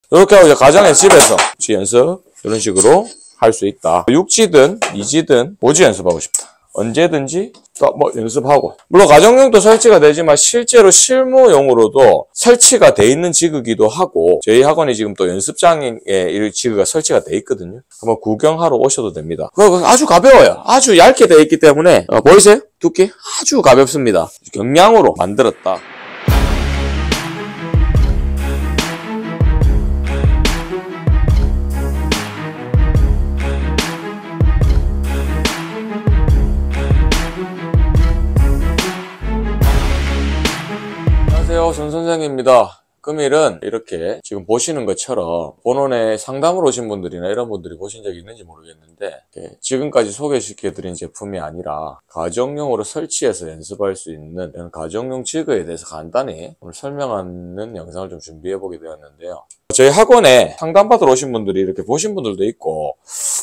이렇게 하고 이제 가정에서 집에서 연습 이런 식으로 할 수 있다. 육지든 이지든 오지 연습하고 싶다. 언제든지 또 뭐 연습하고. 물론 가정용도 설치가 되지만 실제로 실무용으로도 설치가 돼 있는 지그기도 하고 저희 학원에 지금 또 연습장에 이 지그가 설치가 돼 있거든요. 한번 구경하러 오셔도 됩니다. 그거 아주 가벼워요. 아주 얇게 돼 있기 때문에 보이세요? 두께 아주 가볍습니다. 경량으로 만들었다. 안녕하세요, 손선생입니다. 금일은 이렇게 지금 보시는 것처럼 본원에 상담을 오신 분들이나 이런 분들이 보신 적이 있는지 모르겠는데 지금까지 소개시켜드린 제품이 아니라 가정용으로 설치해서 연습할 수 있는 이런 가정용 지그에 대해서 간단히 오늘 설명하는 영상을 좀 준비해보게 되었는데요. 저희 학원에 상담받으러 오신 분들이 이렇게 보신 분들도 있고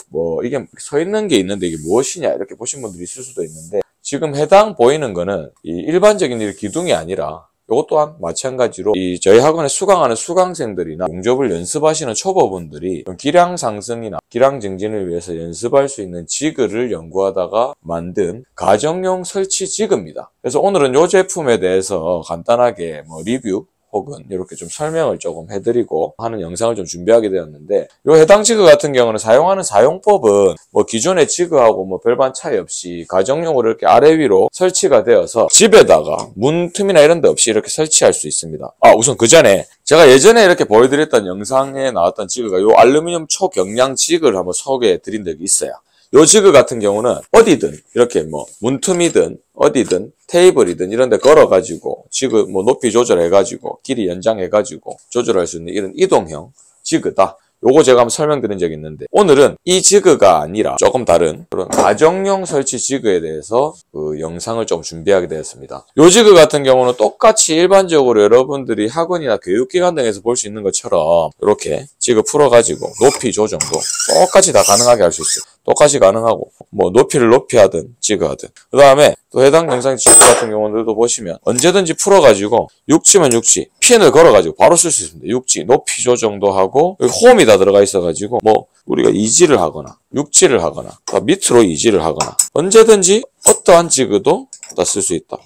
뭐 이게 서 있는 게 있는데 이게 무엇이냐 이렇게 보신 분들이 있을 수도 있는데 지금 해당 보이는 거는 이 일반적인 기둥이 아니라 이것 또한 마찬가지로 저희 학원에 수강하는 수강생들이나 용접을 연습하시는 초보분들이 기량 상승이나 기량 증진을 위해서 연습할 수 있는 지그를 연구하다가 만든 가정용 설치 지그입니다. 그래서 오늘은 이 제품에 대해서 간단하게 리뷰 혹은 이렇게 좀 설명을 조금 해드리고 하는 영상을 좀 준비하게 되었는데 이 해당 지그 같은 경우는 사용하는 사용법은 기존의 지그하고 별반 차이 없이 가정용으로 이렇게 아래 위로 설치가 되어서 집에다가 문 틈이나 이런 데 없이 이렇게 설치할 수 있습니다. 우선 그 전에 제가 예전에 이렇게 보여드렸던 영상에 나왔던 지그가 이 알루미늄 초경량 지그를 한번 소개해 드린 적이 있어요. 요 지그 같은 경우는 어디든 이렇게 문틈이든 어디든 테이블이든 이런 데 걸어가지고 지그 높이 조절해가지고 길이 연장해가지고 조절할 수 있는 이런 이동형 지그다. 요거 제가 한번 설명드린 적이 있는데 오늘은 이 지그가 아니라 조금 다른 그런 가정용 설치 지그에 대해서 그 영상을 좀 준비하게 되었습니다. 요 지그 같은 경우는 똑같이 일반적으로 여러분들이 학원이나 교육기관 등에서 볼 수 있는 것처럼 이렇게 지그 풀어가지고 높이 조정도 똑같이 다 가능하게 할 수 있어요. 똑같이 가능하고 높이를 높이 하든 지그 하든 그 다음에 또 해당 영상 지그 같은 경우들도 보시면 언제든지 풀어가지고 육지면 육지 핀을 걸어가지고 바로 쓸 수 있습니다. 육지 높이 조정도 하고 여기 홈이 다 들어가 있어가지고 우리가 이지를 하거나 육지를 하거나 밑으로 이지를 하거나 언제든지 어떠한 지그도 다 쓸 수 있다.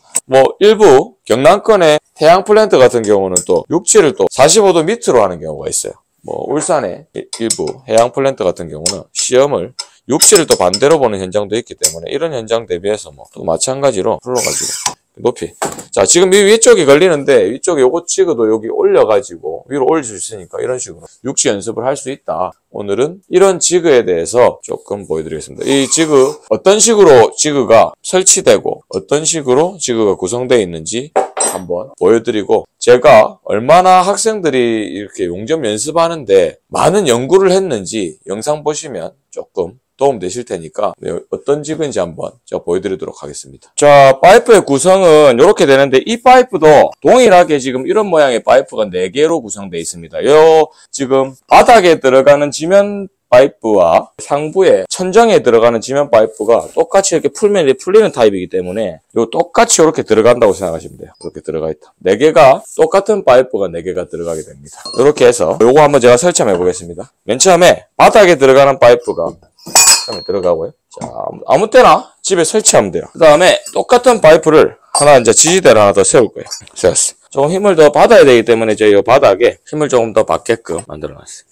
일부 경남권의 태양 플랜트 같은 경우는 또 육지를 또 45도 밑으로 하는 경우가 있어요. 울산의 일부 해양 플랜트 같은 경우는 시험을 육지를 또 반대로 보는 현장도 있기 때문에 이런 현장 대비해서 또 마찬가지로 풀어가지고 높이. 자, 지금 이 위쪽이 걸리는데 위쪽에 요거 지그도 여기 올려가지고 위로 올릴 수 있으니까 이런 식으로 육지 연습을 할 수 있다. 오늘은 이런 지그에 대해서 조금 보여드리겠습니다. 이 지그 어떤 식으로 지그가 설치되고 어떤 식으로 지그가 구성되어 있는지 한번 보여드리고 제가 얼마나 학생들이 이렇게 용접 연습하는데 많은 연구를 했는지 영상 보시면 조금 도움 되실 테니까 어떤 지그인지 한번 제가 보여드리도록 하겠습니다. 자, 파이프의 구성은 이렇게 되는데 이 파이프도 동일하게 지금 이런 모양의 파이프가 4개로 구성되어 있습니다. 요 지금 바닥에 들어가는 지면 파이프와 상부에 천정에 들어가는 지면 파이프가 똑같이 이렇게 풀면 풀리는 타입이기 때문에 요 똑같이 이렇게 들어간다고 생각하시면 돼요. 이렇게 들어가 있다. 4개가 똑같은 파이프가 4개가 들어가게 됩니다. 이렇게 해서 요거 한번 제가 설치해 보겠습니다. 맨 처음에 바닥에 들어가는 파이프가 처음에 들어가고요. 자, 아무 때나 집에 설치하면 돼요. 그 다음에 똑같은 파이프를 하나 이제 지지대를 하나 더 세울 거예요. 세웠어요. 조금 힘을 더 받아야 되기 때문에 저희 이 바닥에 힘을 조금 더 받게끔 만들어 놨어요.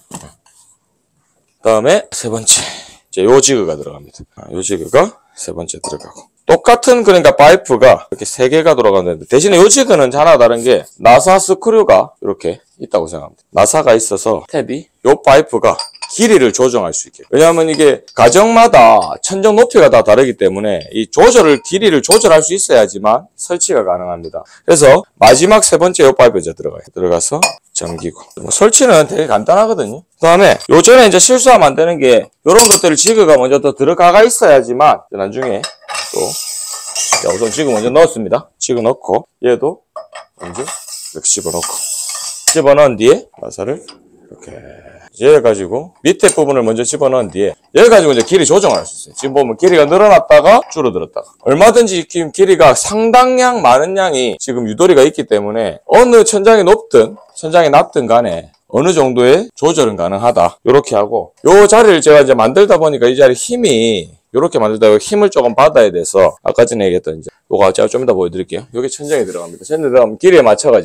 그 다음에 세 번째 이제 요 지그가 들어갑니다. 요 지그가 세 번째 들어가고 똑같은 그러니까 파이프가 이렇게 3개가 들어가는데 대신에 요 지그는 하나 다른 게 나사 스크류가 이렇게 있다고 생각합니다. 나사가 있어서 탭이 요 파이프가 길이를 조정할 수 있게. 왜냐하면 이게 가정마다 천정 높이가 다 다르기 때문에 이 길이를 조절할 수 있어야지만 설치가 가능합니다. 그래서 마지막 세 번째 요 파이프 이제 들어가요. 들어가서 잠기고. 설치는 되게 간단하거든요. 그 다음에 요전에 이제 실수하면 안 되는 게 요런 것들을 지그가 먼저 더 들어가 있어야지만 나중에 또 자, 우선 지그 먼저 넣었습니다. 지그 넣고 얘도 먼저 이렇게 집어넣은 뒤에 나사를 이렇게 얘 가지고 밑에 부분을 먼저 집어넣은 뒤에 얘 가지고 이제 길이 조정할 수 있어요. 지금 보면 길이가 늘어났다가 줄어들었다가 얼마든지 지금 길이가 상당량 많은 양이 지금 유도리가 있기 때문에 어느 천장이 높든 천장이 낮든 간에 어느 정도의 조절은 가능하다. 이렇게 하고 요 자리를 제가 이제 만들다 보니까 이 자리 힘이 이렇게 만들다가 힘을 조금 받아야 돼서 아까 전에 얘기했던 이제 요거 제가 좀 이따 보여드릴게요. 여기 천장에 들어갑니다. 천장에 들어가면 길이에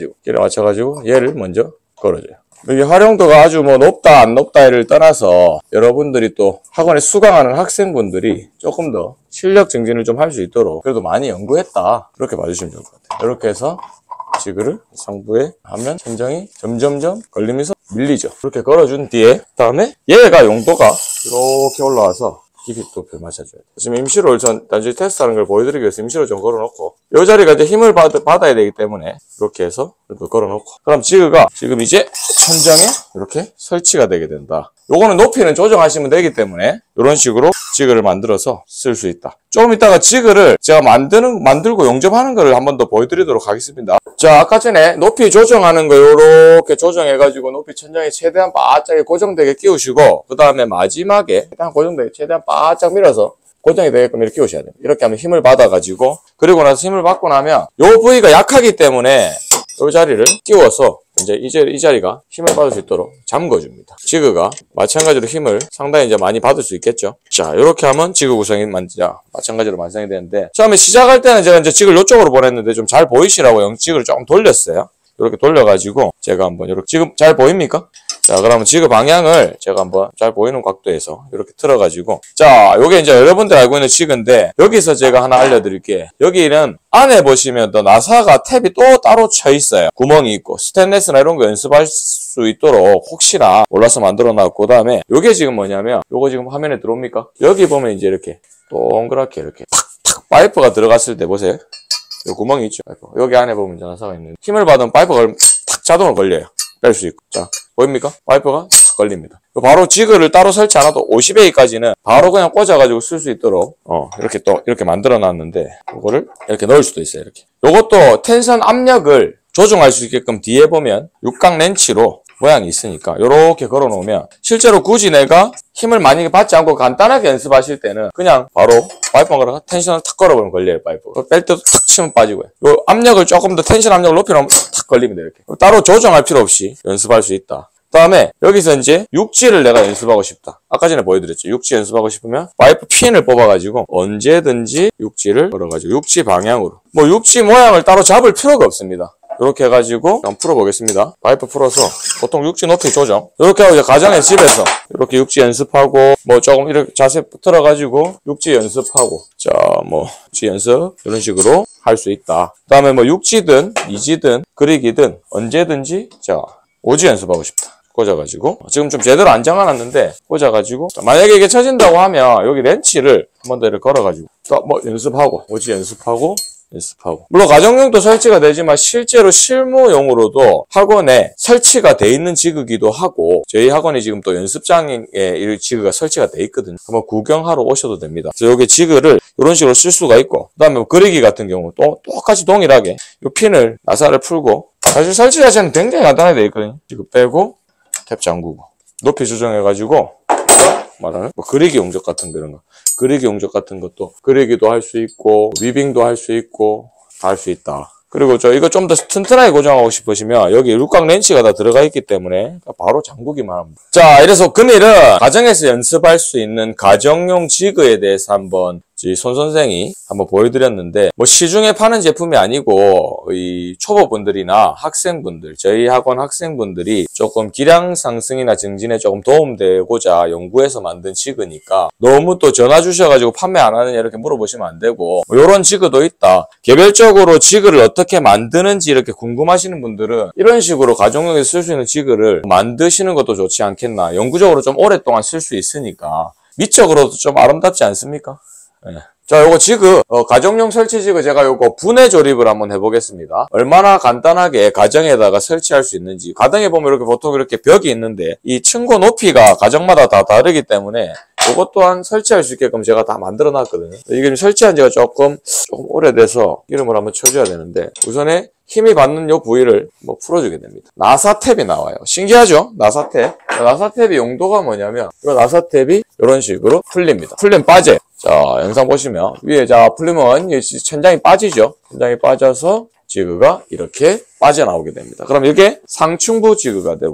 맞춰가지고 얘를 먼저 걸어줘요. 여기 활용도가 아주 뭐 높다 안 높다를 떠나서 여러분들이 또 학원에 수강하는 학생분들이 조금 더 실력 증진을 좀 할 수 있도록 그래도 많이 연구했다 그렇게 봐주시면 좋을 것 같아요. 이렇게 해서 지그를 상부에 하면 천장이 점점점 걸리면서 밀리죠. 그렇게 걸어준 뒤에 그다음에 얘가 용도가 이렇게 올라와서 깊이 또 맞춰줘야 돼요. 지금 임시로 전 단지 테스트하는 걸 보여드리기 위해서 임시로 좀 걸어놓고 이 자리가 이제 힘을 받아야 되기 때문에 이렇게 해서 또 걸어놓고 그럼 지그가 지금 이제 천장에 이렇게 설치가 되게 된다. 요거는 높이는 조정하시면 되기 때문에 이런 식으로 지그를 만들어서 쓸 수 있다. 조금 이따가 지그를 제가 만들고 용접하는 거를 한 번 더 보여드리도록 하겠습니다. 자, 아까 전에 높이 조정하는 거 요렇게 조정해가지고 높이 천장에 최대한 바짝에 고정되게 끼우시고 그 다음에 마지막에 최대한 고정되게 최대한 바짝 밀어서 고정이 되게끔 이렇게 끼우셔야 돼요. 이렇게 하면 힘을 받아가지고 그리고 나서 힘을 받고 나면 요 부위가 약하기 때문에 요 자리를 끼워서 이제 이 자리가 힘을 받을 수 있도록 잠궈줍니다. 지그가 마찬가지로 힘을 상당히 이제 많이 받을 수 있겠죠. 자, 이렇게 하면 지그 구성이 마찬가지로 완성이 되는데 처음에 시작할 때는 제가 이제 지그를 이쪽으로 보냈는데 좀 잘 보이시라고 지그를 조금 돌렸어요. 이렇게 돌려가지고 제가 한번 이렇게 지금 잘 보입니까? 자, 그러면 지그 방향을 제가 한번 잘 보이는 각도에서 이렇게 틀어가지고 자, 요게 이제 여러분들 알고 있는 지그인데 여기서 제가 하나 알려드릴게요. 여기는 안에 보시면 또 나사가 탭이 또 따로 쳐 있어요. 구멍이 있고 스테인레스나 이런 거 연습할 수 있도록 혹시나 몰라서 만들어 놨고 그 다음에 요게 지금 뭐냐면 요거 지금 화면에 들어옵니까? 여기 보면 이제 이렇게 동그랗게 이렇게 탁탁 파이프가 들어갔을 때 보세요. 요 구멍이 있죠. 파이프. 여기 안에 보면 나사가 있는데 힘을 받으면 파이프가 탁 자동으로 걸려요. 뺄 수 있고. 자, 보입니까? 파이프가 탁 걸립니다. 바로 지그를 따로 설치 안 해도 50A까지는 바로 그냥 꽂아가지고 쓸 수 있도록 이렇게 또 이렇게 만들어 놨는데 요거를 이렇게 넣을 수도 있어요. 이렇게. 요것도 텐션 압력을 조정할 수 있게끔 뒤에 보면 육각 렌치로 모양이 있으니까 요렇게 걸어 놓으면 실제로 굳이 내가 힘을 많이 받지 않고 간단하게 연습하실 때는 그냥 바로 파이프만 걸어서 텐션을 탁 걸어보면 걸려요. 파이프 뺄 때도 탁 치면 빠지고요. 요 압력을 조금 더 텐션 압력을 높여놓으면 탁 걸립니다. 이렇게 따로 조정할 필요 없이 연습할 수 있다. 그 다음에 여기서 이제 육지를 내가 연습하고 싶다. 아까 전에 보여드렸죠. 육지 연습하고 싶으면 파이프 핀을 뽑아가지고 언제든지 육지를 걸어가지고 육지 방향으로 뭐 육지 모양을 따로 잡을 필요가 없습니다. 이렇게 해가지고 한번 풀어보겠습니다. 파이프 풀어서 보통 육지 높이 조정 이렇게 하고 이제 가정에 집에서 이렇게 육지 연습하고 뭐 조금 이렇게 자세 틀어가지고 육지 연습하고 자 뭐 육지 연습 이런 식으로 할 수 있다. 그 다음에 뭐 육지든 이지든 그리기든 언제든지 자 오지 연습하고 싶다. 꽂아가지고 지금 좀 제대로 안 정해놨는데 꽂아가지고 만약에 이게 쳐진다고 하면 여기 렌치를 한 번 더 이렇게 걸어가지고 또 뭐 연습하고 오지 연습하고 물론 가정용도 설치가 되지만 실제로 실무용으로도 학원에 설치가 돼 있는 지그기도 하고 저희 학원이 지금 또 연습장에 이 지그가 설치가 돼 있거든요. 한번 구경하러 오셔도 됩니다. 그래서 여기 지그를 이런 식으로 쓸 수가 있고 그 다음에 뭐 그리기 같은 경우 또 똑같이 동일하게 이 핀을 나사를 풀고 사실 설치 자체는 굉장히 간단하게 돼 있거든요. 지그 빼고 탭 잠그고 높이 조정해가지고 말하는 뭐 그리기 용접 같은 거 이런 거 그리기 용접 같은 것도 그리기도 할 수 있고 위빙도 할 수 있고 다 할 수 있다. 그리고 이거 좀 더 튼튼하게 고정하고 싶으시면 여기 육각 렌치가 다 들어가 있기 때문에 바로 잠그기만 합니다. 자, 이래서 금일은 가정에서 연습할 수 있는 가정용 지그에 대해서 한번 손 선생이 한번 보여드렸는데 뭐 시중에 파는 제품이 아니고 이 초보분들이나 학생분들 저희 학원 학생분들이 조금 기량 상승이나 증진에 조금 도움되고자 연구해서 만든 지그니까 너무 또 전화 주셔가지고 판매 안 하느냐 이렇게 물어보시면 안 되고 뭐 이런 지그도 있다. 개별적으로 지그를 어떻게 만드는지 이렇게 궁금하시는 분들은 이런 식으로 가정용에서 쓸 수 있는 지그를 만드시는 것도 좋지 않겠나. 영구적으로 좀 오랫동안 쓸 수 있으니까 미적으로도 좀 아름답지 않습니까? 네. 자, 요거 지그, 가정용 설치 지그 제가 요거 분해 조립을 한번 해보겠습니다. 얼마나 간단하게 가정에다가 설치할 수 있는지. 가정에 보면 이렇게 보통 이렇게 벽이 있는데, 이 층고 높이가 가정마다 다 다르기 때문에, 요것 또한 설치할 수 있게끔 제가 다 만들어 놨거든요. 이게 설치한 지가 조금 오래돼서 기름을 한번 쳐줘야 되는데, 우선에 힘이 받는 요 부위를 뭐 풀어주게 됩니다. 나사 탭이 나와요. 신기하죠? 나사 탭. 나사 탭의 용도가 뭐냐면, 이 나사 탭이 이런 식으로 풀립니다. 풀리면 빠져요. 자, 영상 보시면 위에 자 풀리면 천장이 빠지죠. 천장이 빠져서 지그가 이렇게 빠져나오게 됩니다. 그럼 이게 상층부 지그가 되고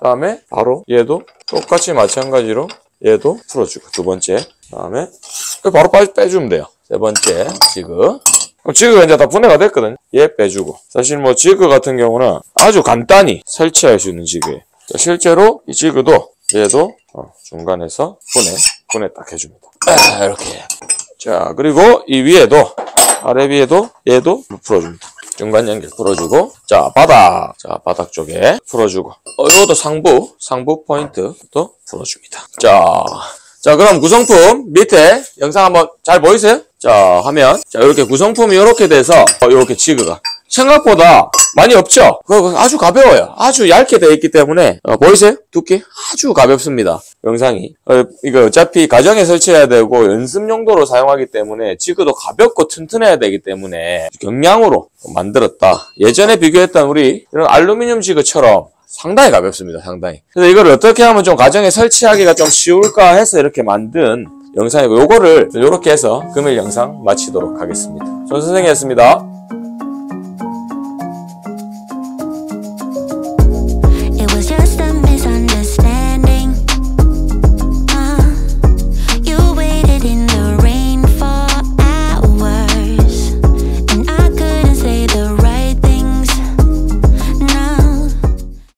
다음에 바로 얘도 똑같이 마찬가지로 얘도 풀어주고 두 번째. 다음에 바로 빼주면 돼요. 세 번째 지그. 지그가 이제 다 분해가 됐거든요. 얘 빼주고. 사실 뭐 지그 같은 경우는 아주 간단히 설치할 수 있는 지그예요. 실제로 이 지그도 얘도 중간에서 분해 딱 해줍니다. 이렇게. 자, 그리고 이 위에도 아래 위에도 얘도 풀어줍니다. 중간 연결 풀어주고, 자, 바닥 쪽에 풀어주고, 이것도 상부 포인트도 풀어줍니다. 자, 그럼 구성품 밑에 영상 한번 잘 보이세요? 자, 하면, 자, 이렇게 구성품이 이렇게 돼서, 이렇게 지그가. 생각보다 많이 없죠? 그거 아주 가벼워요. 아주 얇게 되어 있기 때문에, 보이세요? 두께? 아주 가볍습니다. 영상이. 이거 어차피 가정에 설치해야 되고, 연습 용도로 사용하기 때문에, 지그도 가볍고 튼튼해야 되기 때문에, 경량으로 만들었다. 예전에 비교했던 우리, 이런 알루미늄 지그처럼, 상당히 가볍습니다. 상당히. 그래서 이걸 어떻게 하면 좀 가정에 설치하기가 좀 쉬울까 해서 이렇게 만든 영상이고, 요거를 이렇게 해서 금일 영상 마치도록 하겠습니다. 손 선생이었습니다.